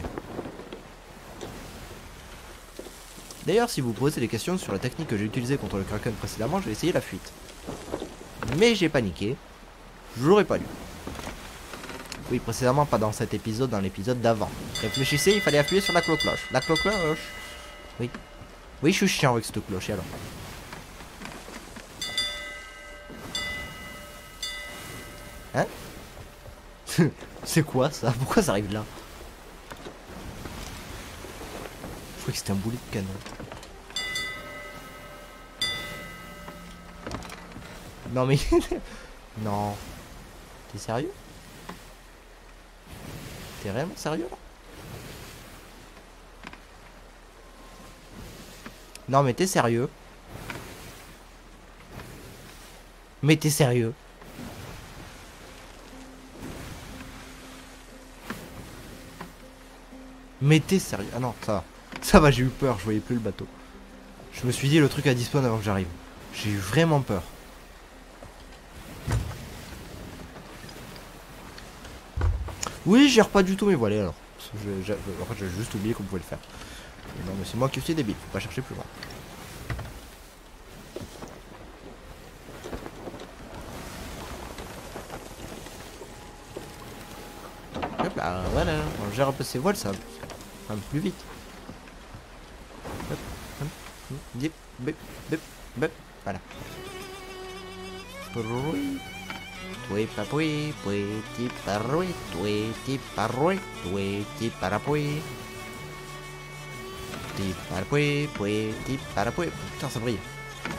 D'ailleurs, si vous posez des questions sur la technique que j'ai utilisée contre le Kraken précédemment, j'ai essayé la fuite. Mais j'ai paniqué. Je l'aurais pas lu. Oui, précédemment, pas dans cet épisode, dans l'épisode d'avant. Réfléchissez, il fallait appuyer sur la cloche. La cloche. Oui. Oui, je suis chiant avec cette cloche, et alors. Hein? C'est quoi ça? Pourquoi ça arrive là? Je croyais que c'était un boulet de canon. Non mais... non. T'es sérieux? T'es vraiment sérieux là? Non mais t'es sérieux? Mais t'es sérieux? Mais t'es sérieux? Ah non, ça va. Ça va, j'ai eu peur, je voyais plus le bateau. Je me suis dit le truc a dispawn avant que j'arrive. J'ai eu vraiment peur. Oui, je gère pas du tout mes voilées alors. En fait, j'ai juste oublié qu'on pouvait le faire. Non, mais c'est moi qui suis débile, faut pas chercher plus loin. Hop là, voilà, on gère un peu ses voiles, ça va plus vite. Hop, hop, dip, bip, bip, bip, voilà. Tui papui, pui ti parui, tui ti parui, tui ti parapui. Ti parapui, pui ti parapui. Putain, ça brille.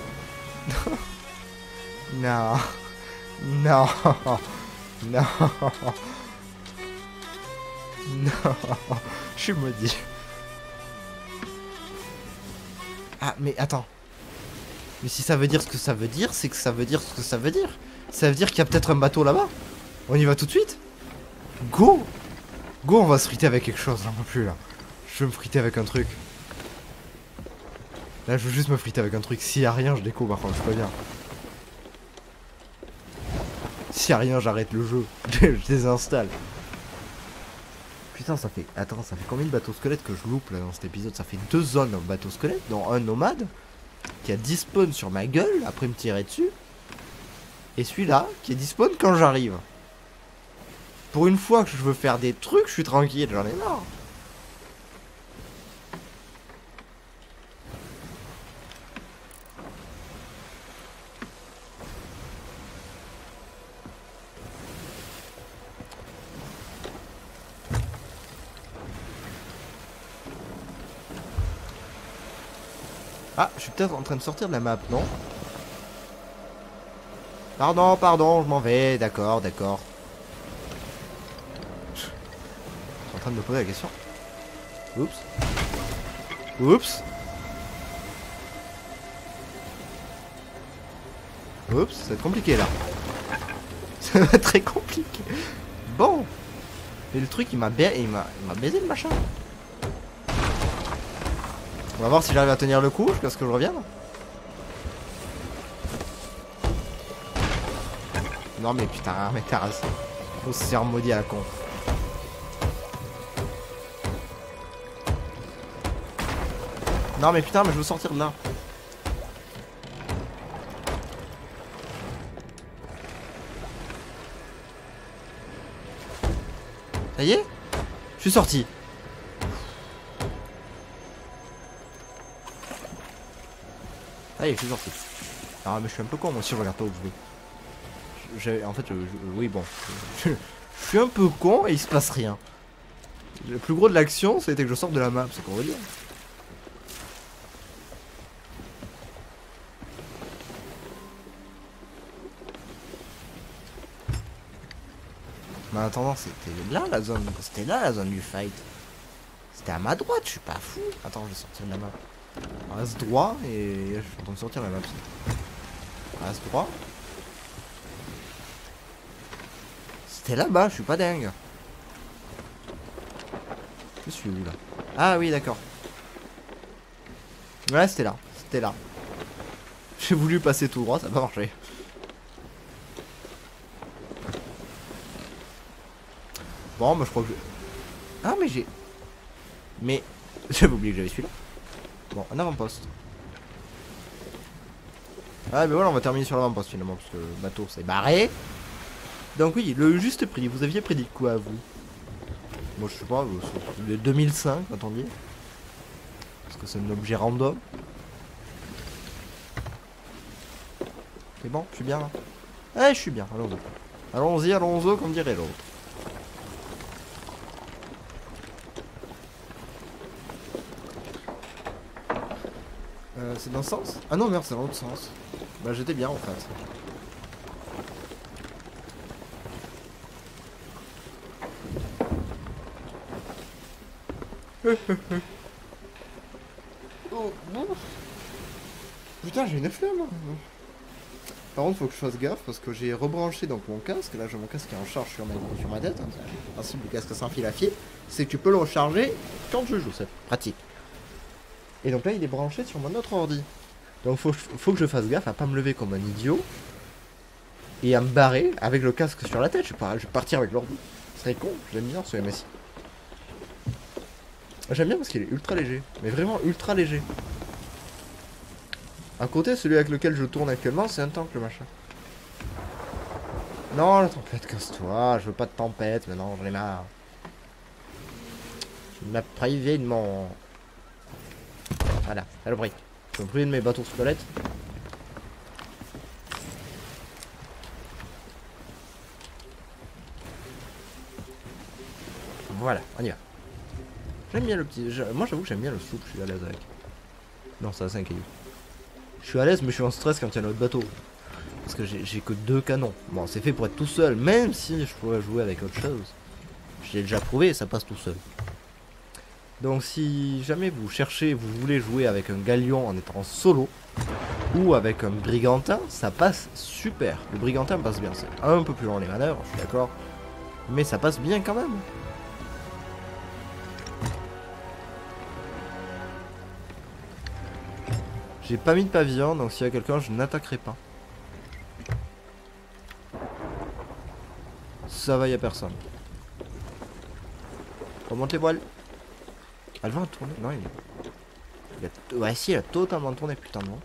Non. Non. Non. Non. Je suis maudit. Ah, mais attends. Mais si ça veut dire ce que ça veut dire, c'est que ça veut dire ce que ça veut dire. Ça veut dire qu'il y a peut-être un bateau là-bas. On y va tout de suite. Go. Go, on va se friter avec quelque chose, j'en peux plus là. Je veux me friter avec un truc. Là, je veux juste me friter avec un truc. S'il y a rien, je déco par contre, je préviens. S'il y a rien, j'arrête le jeu. Je désinstalle. Putain, ça fait... Attends, ça fait combien de bateaux squelettes que je loupe là dans cet épisode? Ça fait 2 zones en bateaux squelettes, dont un nomade qui a dispawn sur ma gueule après me tirer dessus. Et celui-là qui est dispawn quand j'arrive. Pour une fois que je veux faire des trucs, je suis tranquille, j'en ai marre. Ah, je suis peut-être en train de sortir de la map, non? Pardon, pardon, je m'en vais, d'accord, d'accord. Je suis en train de me poser la question. Oups. Oups. Oups, ça va être compliqué là. Ça va être très compliqué. Bon. Et le truc, il m'a baisé le machin. On va voir si j'arrive à tenir le coup jusqu'à ce que je revienne. Non mais putain, mais t'as raison. On se sert maudit à la con. Non mais putain, mais je veux sortir de là. Ça y est? Je suis sorti. Allez, je suis sorti. Ah mais je suis un peu con moi aussi, je regarde pas où je vais. En fait, oui bon. Je suis un peu con et il se passe rien. Le plus gros de l'action, c'était que je sorte de la map, c'est qu'on veut dire. Mais en attendant, c'était là la zone. C'était là la zone du fight. C'était à ma droite, je suis pas fou. Attends, je vais sortir de la map. Reste droit et je suis en train de sortir la map. Reste droit. C'était là-bas, je suis pas dingue. Je suis où là? Ah oui, d'accord. Ouais, c'était là. C'était là. J'ai voulu passer tout droit, ça n'a pas marché. Bon, moi je crois que je... Ah, mais j'ai... Mais... J'avais oublié que j'avais celui-là. Bon, un avant-poste. Ah, mais voilà, on va terminer sur l'avant-poste finalement, parce que le bateau s'est barré. Donc oui, le juste prix, vous aviez prédit quoi, vous? Moi je sais pas, le 2005, attendez. Parce que c'est un objet random. C'est bon, je suis bien là. Eh, je suis bien, allons-y. Allons-y, allons-y, comme dirait l'autre. C'est dans ce sens? Ah non, merde, c'est dans l'autre sens. Bah, j'étais bien en fait. Oh, putain, j'ai une flemme. Par contre, faut que je fasse gaffe parce que j'ai rebranché donc mon casque. Là, j'ai mon casque qui est en charge sur ma tête. Le principe du casque sans fil à fier, c'est que tu peux le recharger quand je joue. C'est pratique. Et donc là, il est branché sur mon autre ordi. Donc, faut que je fasse gaffe à pas me lever comme un idiot et à me barrer avec le casque sur la tête. Je vais partir avec l'ordi. Ce serait con. J'aime bien ce MSI. J'aime bien parce qu'il est ultra léger. Mais vraiment ultra léger. À côté, celui avec lequel je tourne actuellement, c'est un tank le machin. Non, la tempête, casse-toi. Je veux pas de tempête, mais non, j'en ai marre. Tu m'as privé de mon... Voilà, saloperie. Je me priver de mes bateaux squelettes. Voilà, on y va. J'aime bien le petit... Moi, j'avoue que j'aime bien le souple, je suis à l'aise avec. Non, ça, c'est un caillou. Je suis à l'aise, mais je suis en stress quand il y a notre bateau. Parce que j'ai que 2 canons. Bon, c'est fait pour être tout seul, même si je pourrais jouer avec autre chose. J'ai déjà prouvé, ça passe tout seul. Donc si jamais vous cherchez, vous voulez jouer avec un galion en étant solo, ou avec un brigantin, ça passe super. Le brigantin passe bien, c'est un peu plus long les manœuvres, je suis d'accord. Mais ça passe bien quand même. J'ai pas mis de pavillon, donc s'il y a quelqu'un, je n'attaquerai pas. Ça va, y a personne. Remonte les voiles. Elle va tourner. Non, ouais, si, elle a totalement tourné, putain, non.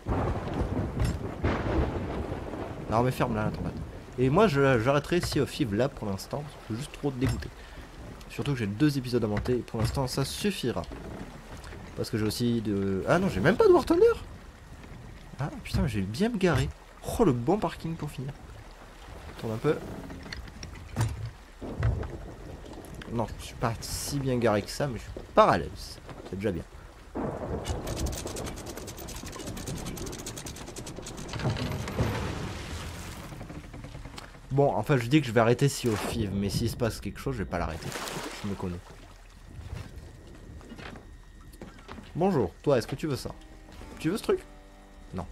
Non, mais ferme-la, la tempête. Et moi, j'arrêterai Sea of Thieves là pour l'instant, parce que je suis juste trop dégoûté. Surtout que j'ai 2 épisodes à monter, et pour l'instant, ça suffira. Parce que j'ai aussi de... Ah non, j'ai même pas de War Thunder. Ah, putain, j'ai bien me garer. Oh, le bon parking pour finir. Tourne un peu. Non, je suis pas si bien garé que ça, mais je suis parallèle. C'est déjà bien. Bon, enfin, je dis que je vais arrêter Sea of Thieves, mais s'il se passe quelque chose, je vais pas l'arrêter. Je me connais. Bonjour, toi, est-ce que tu veux ça? Tu veux ce truc? Non.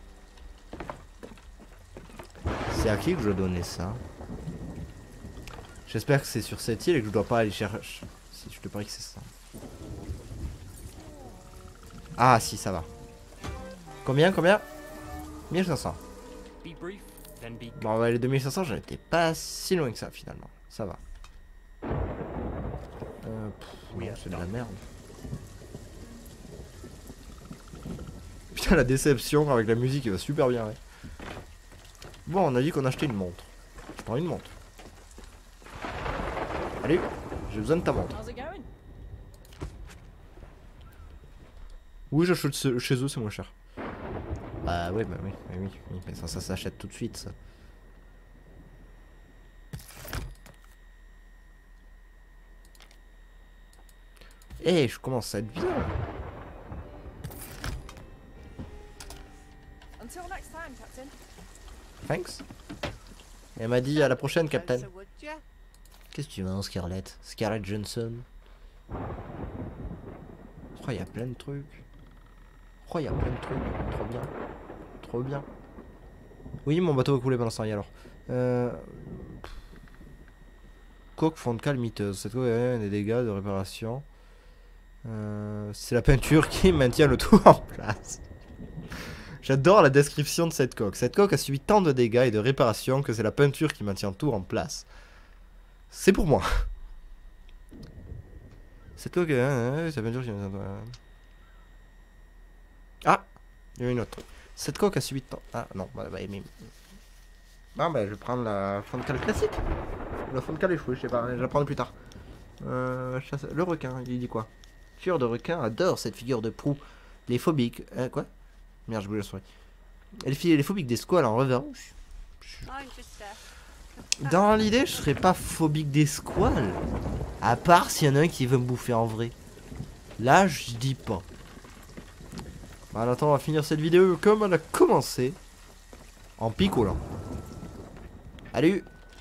C'est à qui que je donnais ça? J'espère que c'est sur cette île et que je dois pas aller chercher. Si je te parie que c'est ça. Ah si, ça va. Combien 1500. Bon, ouais, les 2500, j'en étais pas si loin que ça finalement. Ça va. C'est de la merde. Putain, la déception avec la musique, elle va super bien. Ouais. Bon, on a dit qu'on achetait une montre. Je prends une montre. Allez, j'ai besoin de ta montre. Oui, j'achète chez eux, c'est moins cher. Bah ouais, bah oui, mais ça s'achète tout de suite, ça. Eh, je commence à être bien. Thanks. Elle m'a dit à la prochaine, Captain. Qu'est-ce que tu veux en Scarlett? Scarlett Johnson. Oh, il y a plein de trucs. Oh, il y a plein de trucs. Trop bien. Trop bien. Oui, mon bateau a coulé pendant ce temps alors. Coque frontale miteuse. Cette coque a des dégâts de réparation. C'est la peinture qui maintient le tout en place. J'adore la description de cette coque. Cette coque a subi tant de dégâts et de réparations que c'est la peinture qui maintient tout en place. C'est pour moi. Cette coque... c'est la peinture qui maintient tout... Ah, il y a une autre. Cette coque a subi tant... Ah, non, bah, mais... Ah, bah, je vais prendre la frontale classique. La frontale échouée, je sais pas, je la prendrai plus tard. Le requin, il dit quoi? Tueur de requin adore cette figure de proue. Les phobiques... quoi? Merde, je bouge la souris. Les phobiques des squales en revanche. Dans l'idée, je serais pas phobique des squales. À part s'il y en a un qui veut me bouffer en vrai. Là, je dis pas. En attendant, on va finir cette vidéo comme elle a commencé. En picolant. Allez.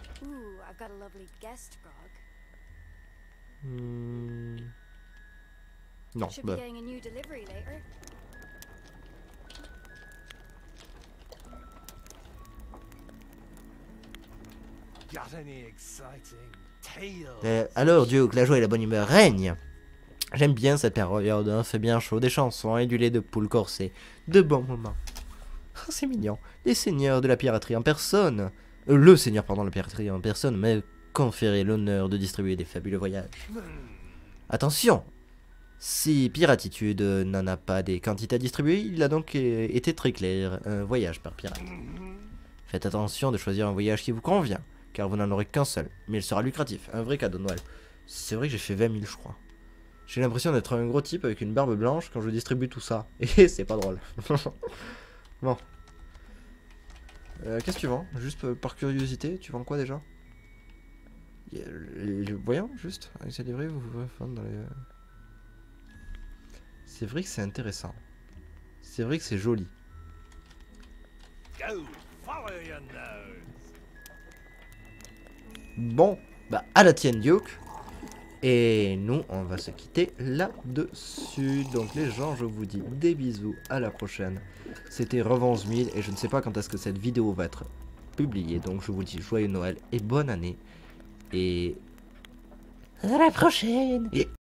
Non, bah. Alors, Dieu, que la joie et la bonne humeur règnent. J'aime bien cette période, hein, c'est bien chaud, des chansons et du lait de poule corsé. De bons moments. Oh, c'est mignon. Les seigneurs de la piraterie en personne. Le seigneur, pardon, de la piraterie en personne m'a conféré l'honneur de distribuer des fabuleux voyages. Attention! Si Piratitude n'en a pas des quantités à distribuer, il a donc été très clair. Un voyage par pirate. Faites attention de choisir un voyage qui vous convient, car vous n'en aurez qu'un seul. Mais il sera lucratif, un vrai cadeau de Noël. C'est vrai que j'ai fait 20 000, je crois. J'ai l'impression d'être un gros type avec une barbe blanche quand je distribue tout ça. Et c'est pas drôle. Bon. Qu'est-ce que tu vends? Juste par curiosité, tu vends quoi déjà? Voyons, juste. C'est livré, vous pouvez vendre dans les... C'est vrai que c'est intéressant. C'est vrai que c'est joli. Bon, bah à la tienne, Duke. Et nous, on va se quitter là-dessus. Donc les gens, je vous dis des bisous, à la prochaine. C'était Revanche 1000 et je ne sais pas quand est-ce que cette vidéo va être publiée. Donc je vous dis joyeux Noël et bonne année. Et à la prochaine. Et